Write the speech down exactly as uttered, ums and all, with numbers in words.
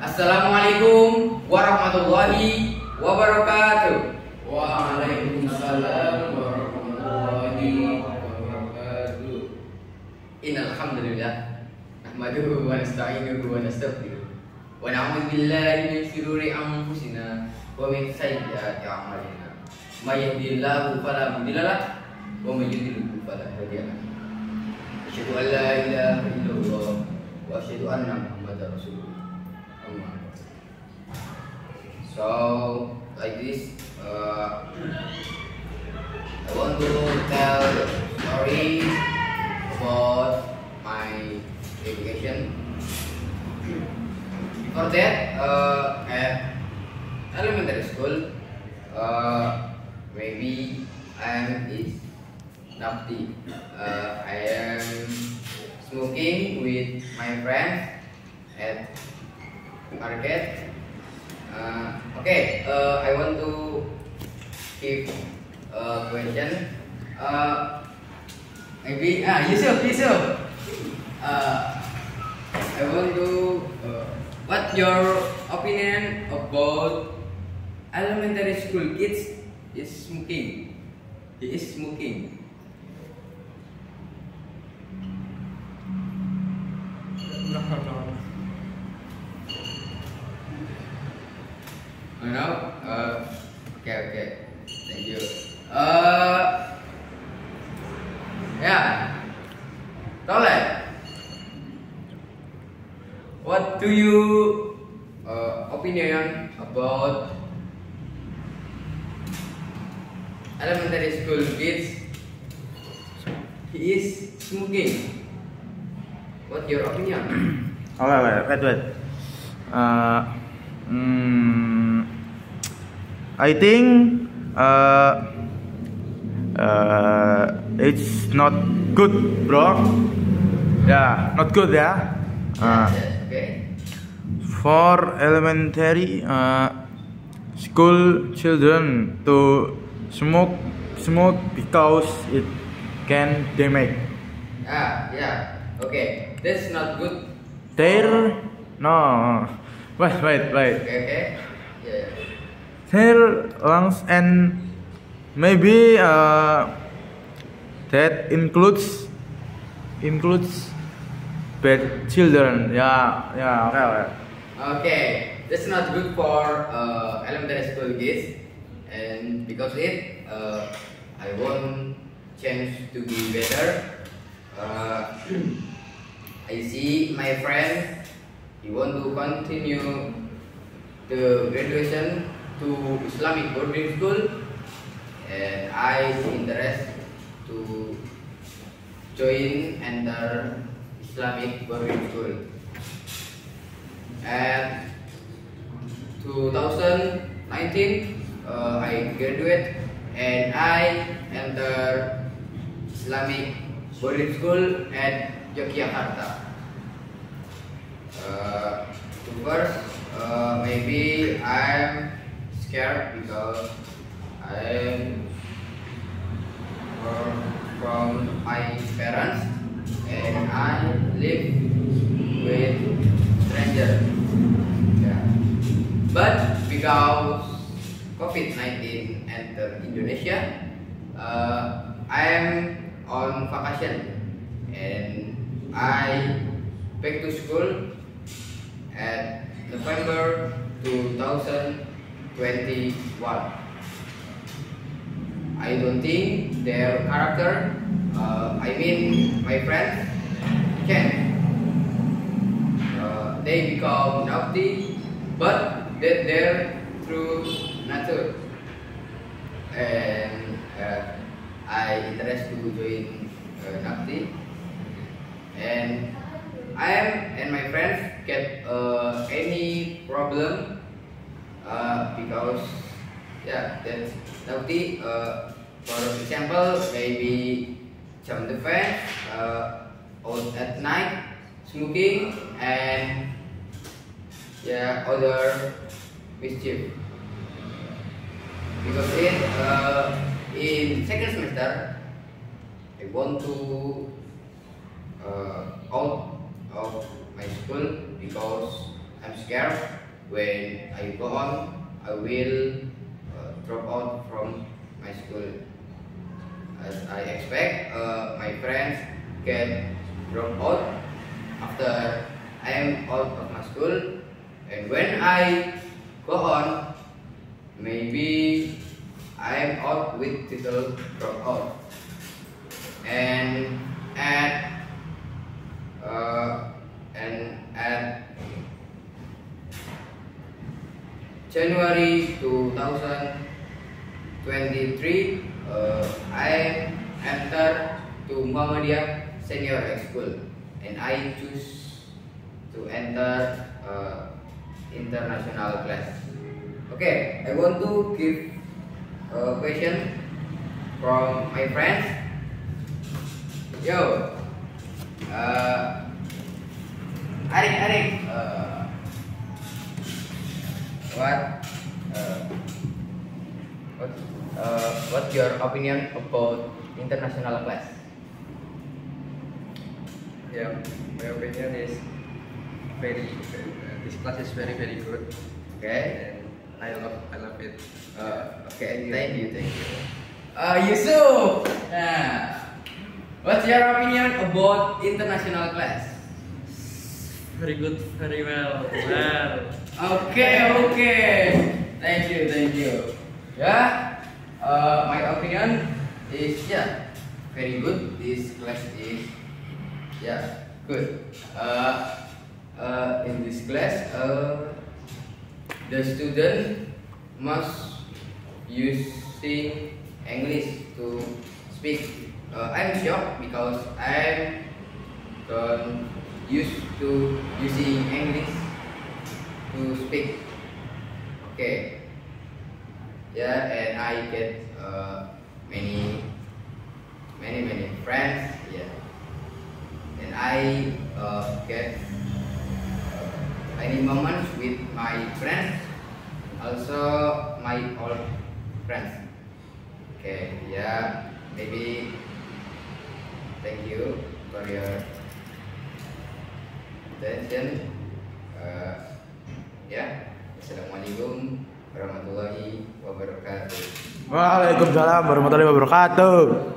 Assalamualaikum warahmatullahi wabarakatuh. Waalaikumsalam warahmatullahi wabarakatuh. Innal hamdalillah nahmaduhu wa nasta'inuhu wa nastaghfiruh wa na'udzu billahi min shururi anfusina wa min sayyiati a'malina. May yahdihillahu fala mudilla lahu wa may yudlil fala hadiya lahu. Asyhadu an la ilaha illallah wa asyhadu anna Muhammadar Rasulullah. So like this, uh, I want to tell story about my education. Before that, uh, at elementary school, uh, maybe I am is naughty. Uh, I am smoking with my friends at market. Uh, okay, uh, I want to give a question. Uh, maybe ah Yusuf, Yusuf. Uh, I want to. Uh, what your opinion about elementary school kids is smoking? He is smoking. No, no. Oh, no? Uh, okay, okay. Thank you. Uh, yeah. Tole. What do you uh, opinion about elementary school kids? He is smoking. What's your opinion? Oh, wait, wait, wait. Uh, mm, I think uh, uh, it's not good, bro. Yeah, not good, yeah. Uh, Yes, okay. for elementary uh, school children to smoke smoke because it can damage Ah, yeah. Okay. That's not good. their no wait wait wait Okay, okay. Yeah. their lungs, and maybe uh, that includes includes bad children. Yeah, yeah, okay, okay. Okay, that's not good for uh, elementary school kids, and because it, uh, I want change to be better. Uh, I see my friend, he want to continue the graduation to Islamic boarding school, and I interest to join enter Islamic boarding school. And twenty nineteen, uh, I graduate and I enter Islamic boarding school at Yogyakarta. Uh, first, uh, maybe I'm scared because I'm uh, from my parents and I live with stranger. Yeah. But because COVID nineteen entered Indonesia, uh, I am on vacation and I back to school at November two thousand twenty-one. I don't think their character, uh, I mean my friends, can. Uh, they become naughty, but that they're through nature. And uh, I interest to join uh, naughty. And I am and my friends get uh, any problem uh, because yeah, that's naughty. Uh, for example, maybe jump the fan, uh, out at night, smoking, and yeah, other mischief. Because it uh, in second semester, I want to uh, out of my school because I'm scared when I go on, I will uh, drop out from my school. As I expect, uh, my friends get drop out after I am out of my school, and when I go on, maybe I am out with title drop out. And at uh, and at January two thousand twenty-three, uh, I entered to Muhammadiyah Senior High School, and I choose to enter uh, international class. Okay, I want to give a question from my friends. Yo, uh, Arik, Arik, uh, what, uh, what, uh, what's your opinion about international class? Yeah, my opinion is very, very uh, this class is very very good, Okay. and I love I love it. Uh, okay, thank you, thank you. Uh, Yusuf, nah, what's your opinion about international class? Very good, very well. Well, Okay, okay, thank you, thank you. Yeah, uh, my opinion is yeah, very good. This class is yeah, good. Uh, uh, in this class, uh, the student must using English to speak. Uh, I'm shocked because I'm don't used to using English to speak. Okay. Yeah, and I get uh, many, many, many friends. Yeah, and I uh, get uh, many moments with my friends, also my old friends. Okay, yeah, maybe. Thank you for your attention. Uh, ya, assalamualaikum warahmatullahi wabarakatuh. Waalaikumsalam warahmatullahi wabarakatuh.